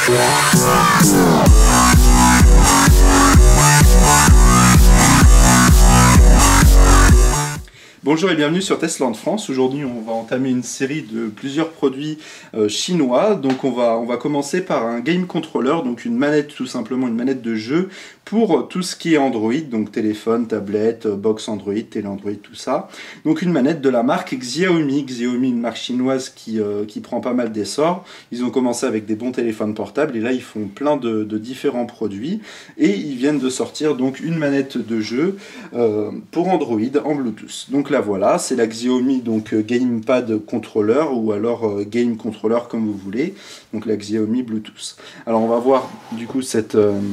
Bonjour et bienvenue sur Testland France. Aujourd'hui, on va entamer une série de plusieurs produits chinois. Donc, on va commencer par un game controller, donc une manette, tout simplement une manette de jeu pour tout ce qui est Android, donc téléphone, tablette, box Android, télé Android, tout ça. Donc, une manette de la marque Xiaomi. Xiaomi, une marque chinoise qui prend pas mal d'essor. Ils ont commencé avec des bons téléphones portables et là, ils font plein de différents produits et ils viennent de sortir donc une manette de jeu pour Android en Bluetooth. Donc là, voilà, c'est la Xiaomi donc Gamepad Controller ou alors Game Controller comme vous voulez, donc la Xiaomi Bluetooth. Alors on va voir du coup cette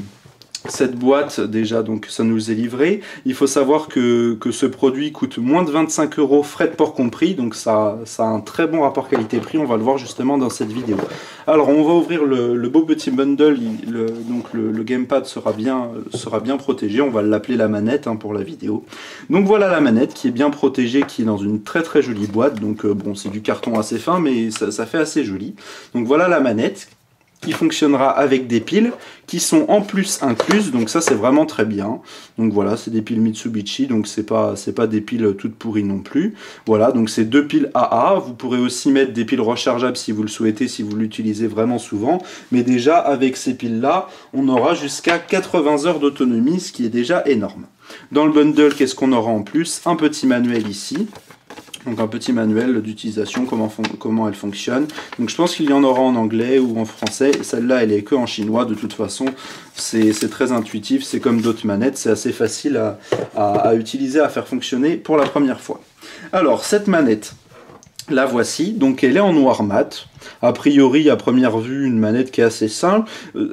boîte déjà, donc ça nous est livré. Il faut savoir que ce produit coûte moins de 25 €, frais de port compris, donc ça a un très bon rapport qualité-prix, on va le voir justement dans cette vidéo. Alors on va ouvrir le beau petit bundle, donc le gamepad sera bien protégé, on va l'appeler la manette pour la vidéo. Donc voilà la manette qui est bien protégée, qui est dans une très très jolie boîte, donc bon c'est du carton assez fin mais ça fait assez joli. Donc voilà la manette qui fonctionnera avec des piles qui sont en plus incluses, donc ça c'est vraiment très bien. Donc voilà, c'est des piles Mitsubishi, donc c'est pas des piles toutes pourries non plus. Voilà, donc c'est deux piles AA. Vous pourrez aussi mettre des piles rechargeables si vous le souhaitez, si vous l'utilisez vraiment souvent. Mais déjà avec ces piles là, on aura jusqu'à 80 heures d'autonomie, ce qui est déjà énorme. Dans le bundle, qu'est-ce qu'on aura en plus? Un petit manuel ici. Donc un petit manuel d'utilisation, comment elle fonctionne. Donc je pense qu'il y en aura en anglais ou en français. Celle-là, elle est que en chinois. De toute façon, c'est très intuitif. C'est comme d'autres manettes. C'est assez facile à utiliser, à faire fonctionner pour la première fois. Alors, cette manette, la voici. Donc elle est en noir mat. A priori, à première vue, une manette qui est assez simple.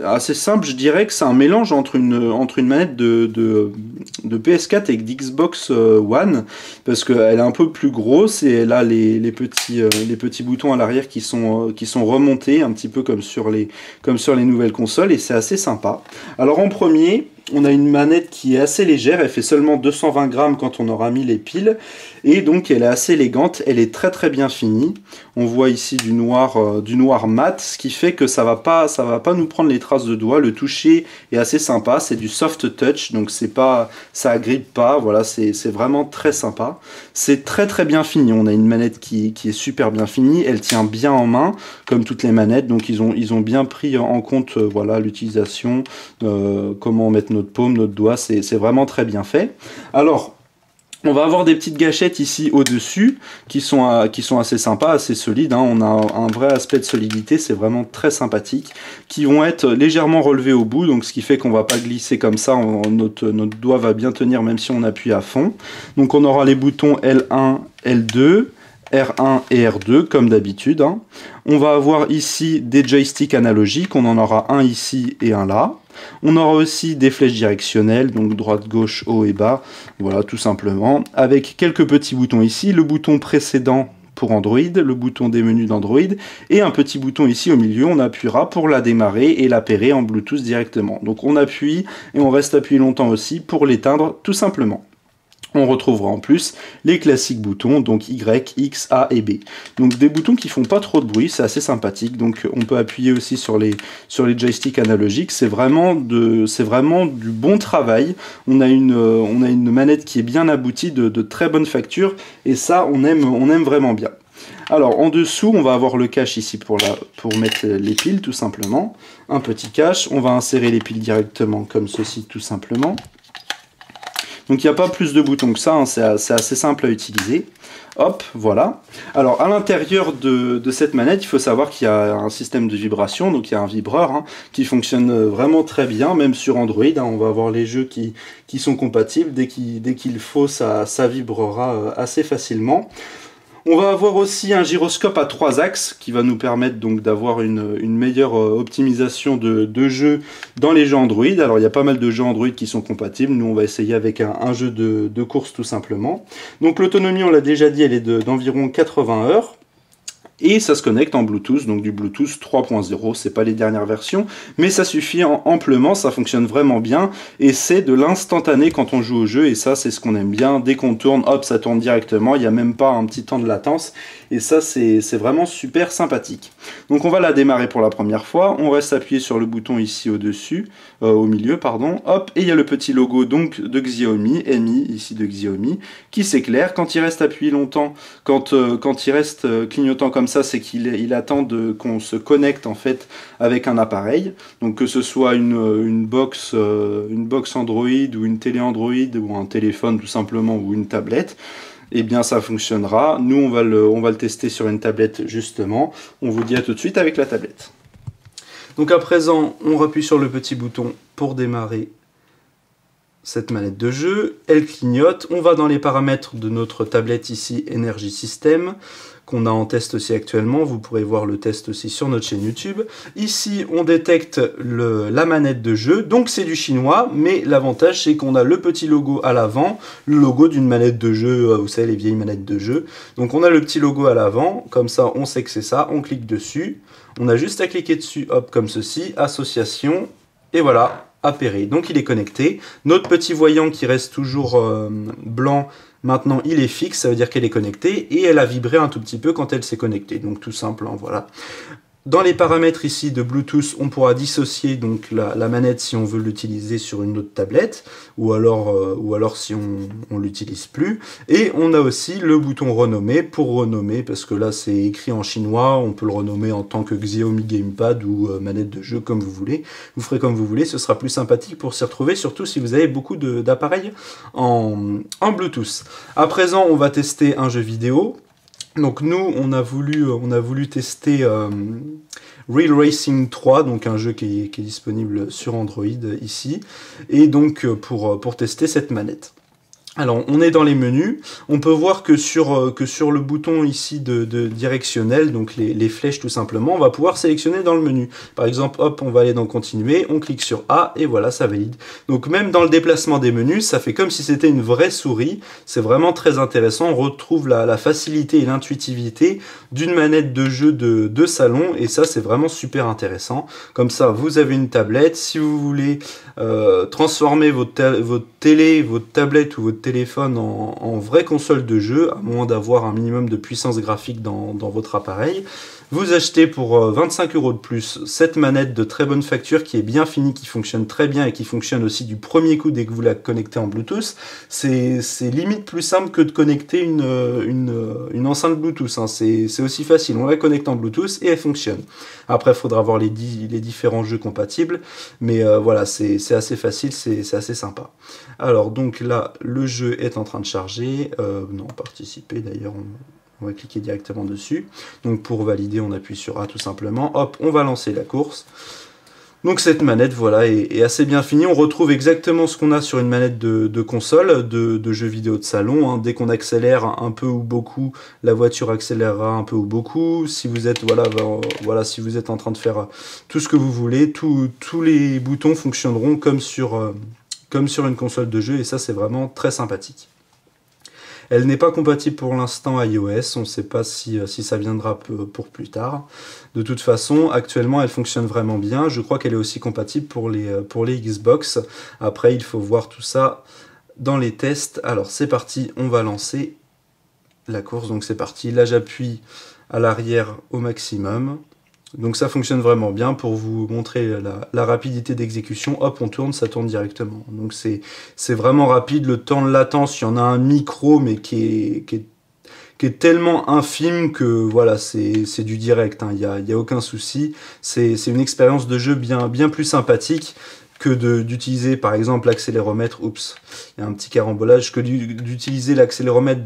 Je dirais que c'est un mélange entre une manette de PS4 et d'Xbox One, parce qu'elle est un peu plus grosse et elle a les petits boutons à l'arrière qui sont remontés, un petit peu comme sur les nouvelles consoles, et c'est assez sympa. Alors en premier, on a une manette qui est assez légère, elle fait seulement 220 grammes quand on aura mis les piles, et donc elle est assez élégante, elle est très très bien finie. On voit ici du noir mat, ce qui fait que ça va pas nous prendre les traces de doigts. Le toucher est assez sympa, c'est du soft touch, donc ça agrippe pas, voilà, c'est vraiment très sympa. C'est très très bien fini, on a une manette qui est super bien finie, elle tient bien en main, comme toutes les manettes, donc ils ont bien pris en compte voilà, l'utilisation, comment mettre notre paume, notre doigt, c'est vraiment très bien fait. Alors, on va avoir des petites gâchettes ici au-dessus qui sont assez sympas, assez solides. On a un vrai aspect de solidité, c'est vraiment très sympathique. Qui vont être légèrement relevées au bout, donc ce qui fait qu'on va pas glisser comme ça. Notre doigt va bien tenir même si on appuie à fond. Donc on aura les boutons L1, L2. R1 et R2 comme d'habitude. On va avoir ici des joysticks analogiques, on en aura un ici et un là. On aura aussi des flèches directionnelles, donc droite, gauche, haut et bas, voilà tout simplement, avec quelques petits boutons ici, le bouton précédent pour Android, le bouton des menus d'Android, et un petit bouton ici au milieu, on appuiera pour la démarrer et l'appairer en Bluetooth directement. Donc on appuie et on reste appuyé longtemps aussi pour l'éteindre tout simplement. On retrouvera en plus les classiques boutons, donc Y, X, A et B. Donc des boutons qui font pas trop de bruit, c'est assez sympathique. Donc on peut appuyer aussi sur les joysticks analogiques. C'est vraiment du bon travail. On a une manette qui est bien aboutie, de très bonne facture, et ça on aime vraiment bien. Alors en dessous, on va avoir le cache ici pour mettre les piles tout simplement. Un petit cache, on va insérer les piles directement comme ceci tout simplement. Donc il n'y a pas plus de boutons que ça, c'est assez simple à utiliser. Hop, voilà. Alors à l'intérieur de cette manette, il faut savoir qu'il y a un système de vibration, donc il y a un vibreur qui fonctionne vraiment très bien, même sur Android. On va avoir les jeux qui sont compatibles, dès qu'il faut, ça vibrera assez facilement. On va avoir aussi un gyroscope à 3 axes qui va nous permettre donc d'avoir une meilleure optimisation de jeux dans les jeux Android. Alors il y a pas mal de jeux Android qui sont compatibles. Nous on va essayer avec un jeu de course tout simplement. Donc l'autonomie, on l'a déjà dit, elle est d'environ 80 heures. Et ça se connecte en Bluetooth, donc du Bluetooth 3.0, c'est pas les dernières versions, mais ça suffit amplement, ça fonctionne vraiment bien, et c'est de l'instantané quand on joue au jeu, et ça c'est ce qu'on aime bien, dès qu'on tourne, hop, ça tourne directement, il n'y a même pas un petit temps de latence, et ça c'est vraiment super sympathique. Donc on va la démarrer pour la première fois, on reste appuyé sur le bouton ici au-dessus, au milieu, pardon, hop, et il y a le petit logo donc de Xiaomi, Mi, ici de Xiaomi, qui s'éclaire. Quand il reste appuyé longtemps, quand il reste clignotant comme ça, c'est qu'il attend qu'on se connecte en fait avec un appareil, donc que ce soit une box Android ou une télé Android ou un téléphone tout simplement ou une tablette. Eh bien ça fonctionnera. Nous on va le tester sur une tablette justement. On vous dit à tout de suite avec la tablette. Donc à présent, on appuie sur le petit bouton pour démarrer cette manette de jeu. Elle clignote. On va dans les paramètres de notre tablette ici, Energy System, qu'on a en test aussi actuellement. Vous pourrez voir le test aussi sur notre chaîne YouTube. Ici, on détecte la manette de jeu. Donc c'est du chinois, mais l'avantage c'est qu'on a le petit logo à l'avant, le logo d'une manette de jeu, vous savez, les vieilles manettes de jeu. Donc on a le petit logo à l'avant, comme ça on sait que c'est ça, on clique dessus. On a juste à cliquer dessus, hop, comme ceci, association, et voilà, appairé. Donc il est connecté. Notre petit voyant qui reste toujours blanc, maintenant il est fixe, ça veut dire qu'elle est connectée, et elle a vibré un tout petit peu quand elle s'est connectée. Donc tout simple, hein, voilà. Dans les paramètres ici de Bluetooth, on pourra dissocier donc la manette si on veut l'utiliser sur une autre tablette, ou alors si on l'utilise plus. Et on a aussi le bouton renommer pour renommer, parce que là c'est écrit en chinois, on peut le renommer en tant que Xiaomi Gamepad ou manette de jeu comme vous voulez. Vous ferez comme vous voulez, ce sera plus sympathique pour s'y retrouver, surtout si vous avez beaucoup d'appareils en Bluetooth. À présent, on va tester un jeu vidéo. Donc nous, on a voulu tester Real Racing 3, donc un jeu qui est disponible sur Android ici, et donc pour tester cette manette. Alors, on est dans les menus. On peut voir que sur le bouton ici de directionnel, donc les flèches tout simplement, on va pouvoir sélectionner dans le menu. Par exemple, hop, on va aller dans continuer, on clique sur A et voilà, ça valide. Donc même dans le déplacement des menus, ça fait comme si c'était une vraie souris. C'est vraiment très intéressant. On retrouve la facilité et l'intuitivité d'une manette de jeu de salon et ça, c'est vraiment super intéressant. Comme ça, vous avez une tablette. Si vous voulez transformer votre télé, votre tablette ou votre téléphone en vraie console de jeu, à moins d'avoir un minimum de puissance graphique dans votre appareil. Vous achetez pour 25 € de plus cette manette de très bonne facture qui est bien finie, qui fonctionne très bien et qui fonctionne aussi du premier coup dès que vous la connectez en Bluetooth. C'est limite plus simple que de connecter une enceinte Bluetooth. Hein. C'est aussi facile, on la connecte en Bluetooth et elle fonctionne. Après, il faudra voir les différents jeux compatibles, mais voilà, c'est assez facile, c'est assez sympa. Alors donc là, le jeu est en train de charger, non, participer d'ailleurs, on va cliquer directement dessus. Donc pour valider, on appuie sur A tout simplement. Hop, on va lancer la course. Donc cette manette, voilà, est assez bien finie. On retrouve exactement ce qu'on a sur une manette de console, de jeux vidéo de salon. Hein. Dès qu'on accélère un peu ou beaucoup, la voiture accélérera un peu ou beaucoup. Si vous êtes, voilà, si vous êtes en train de faire tout ce que vous voulez, tous les boutons fonctionneront comme sur une console de jeu. Et ça, c'est vraiment très sympathique. Elle n'est pas compatible pour l'instant iOS, on ne sait pas si ça viendra pour plus tard. De toute façon, actuellement, elle fonctionne vraiment bien. Je crois qu'elle est aussi compatible pour les Xbox. Après, il faut voir tout ça dans les tests. Alors, c'est parti, on va lancer la course. Donc, c'est parti. Là, j'appuie à l'arrière au maximum. Donc ça fonctionne vraiment bien. Pour vous montrer la rapidité d'exécution, hop, on tourne, ça tourne directement. Donc c'est vraiment rapide. Le temps de latence, il y en a un micro, mais qui est tellement infime que voilà, c'est du direct, hein. Il y a aucun souci. C'est une expérience de jeu bien plus sympathique que d'utiliser par exemple l'accéléromètre. Oups, il y a un petit carambolage. Que d'utiliser l'accéléromètre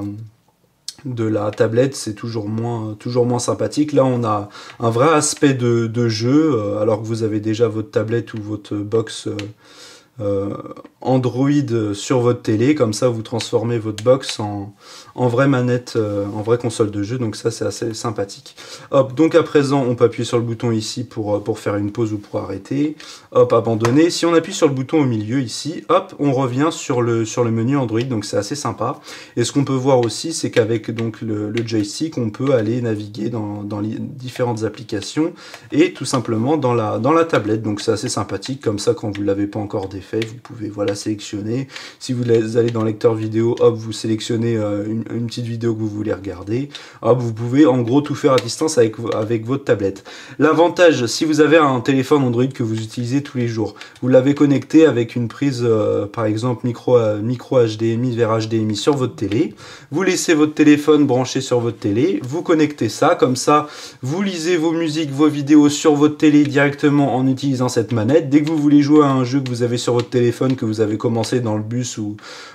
de la tablette, c'est toujours moins sympathique. Là, on a un vrai aspect de jeu, alors que vous avez déjà votre tablette ou votre box Android sur votre télé, comme ça vous transformez votre box en vraie manette, en vraie console de jeu, donc ça c'est assez sympathique. Hop, donc à présent on peut appuyer sur le bouton ici pour faire une pause ou pour arrêter. Hop, abandonner. Si on appuie sur le bouton au milieu ici, hop, on revient sur le menu Android, donc c'est assez sympa. Et ce qu'on peut voir aussi, c'est qu'avec donc le joystick, on peut aller naviguer dans les différentes applications et tout simplement dans la tablette, donc c'est assez sympathique. Comme ça, quand vous ne l'avez pas encore défait, vous pouvez voilà sélectionner. Si vous allez dans lecteur vidéo, hop, vous sélectionnez une petite vidéo que vous voulez regarder. Hop, vous pouvez en gros tout faire à distance avec votre tablette. L'avantage, si vous avez un téléphone Android que vous utilisez tous les jours, vous l'avez connecté avec une prise par exemple micro HDMI vers HDMI sur votre télé, vous laissez votre téléphone branché sur votre télé, vous connectez ça, comme ça vous lisez vos musiques, vos vidéos sur votre télé directement en utilisant cette manette. Dès que vous voulez jouer à un jeu que vous avez sur votre téléphone, que vous avez commencé dans le bus ou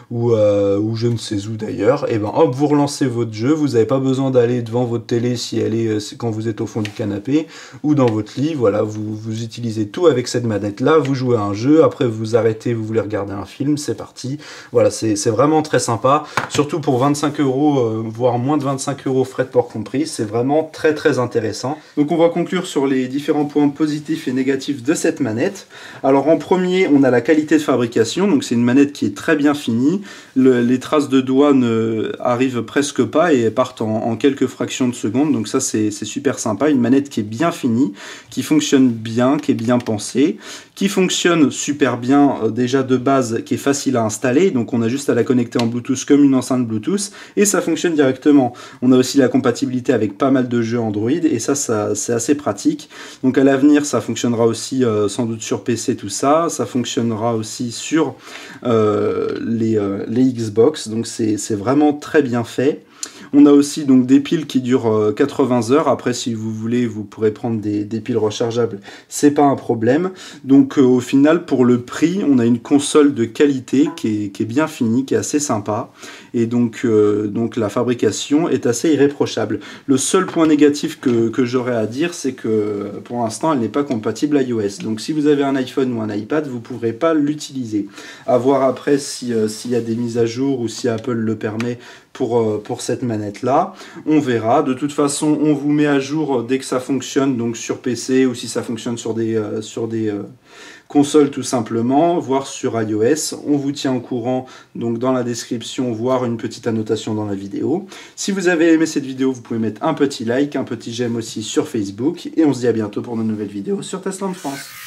je ne sais où d'ailleurs, et ben hop, vous relancez votre jeu, vous n'avez pas besoin d'aller devant votre télé si elle est quand vous êtes au fond du canapé ou dans votre lit, voilà, vous utilisez tout avec cette manette là, vous jouez à un jeu, après vous arrêtez, vous voulez regarder un film, c'est parti. Voilà, c'est vraiment très sympa, surtout pour 25 €, voire moins de 25 € frais de port compris, c'est vraiment très très intéressant. Donc on va conclure sur les différents points positifs et négatifs de cette manette. Alors en premier, on a la qualité de fabrication, donc c'est une manette qui est très bien finie, les traces de doigts ne arrivent presque pas et partent en quelques fractions de secondes, donc ça c'est super sympa, une manette qui est bien finie, qui fonctionne bien, qui est bien pensée, qui fonctionne super bien déjà de base, qui est facile à installer, donc on a juste à la connecter en Bluetooth comme une enceinte Bluetooth et ça fonctionne directement. On a aussi la compatibilité avec pas mal de jeux Android et ça c'est assez pratique. Donc à l'avenir ça fonctionnera aussi sans doute sur PC, tout ça, ça fonctionnera aussi sur les Xbox, donc c'est vraiment très bien fait. On a aussi donc des piles qui durent 80 heures. Après, si vous voulez, vous pourrez prendre des piles rechargeables, c'est pas un problème. Donc au final, pour le prix, on a une console de qualité qui est bien finie, qui est assez sympa. Et donc la fabrication est assez irréprochable. Le seul point négatif que j'aurais à dire, c'est que pour l'instant, elle n'est pas compatible iOS. Donc si vous avez un iPhone ou un iPad, vous ne pourrez pas l'utiliser. À voir après s'il y a des mises à jour ou si Apple le permet pour cette manette là, on verra. De toute façon, on vous met à jour dès que ça fonctionne, donc sur PC ou si ça fonctionne sur des consoles tout simplement, voire sur iOS. On vous tient au courant donc dans la description, voire une petite annotation dans la vidéo. Si vous avez aimé cette vidéo, vous pouvez mettre un petit like, un petit j'aime aussi sur Facebook et on se dit à bientôt pour de nouvelles vidéos sur Testland France.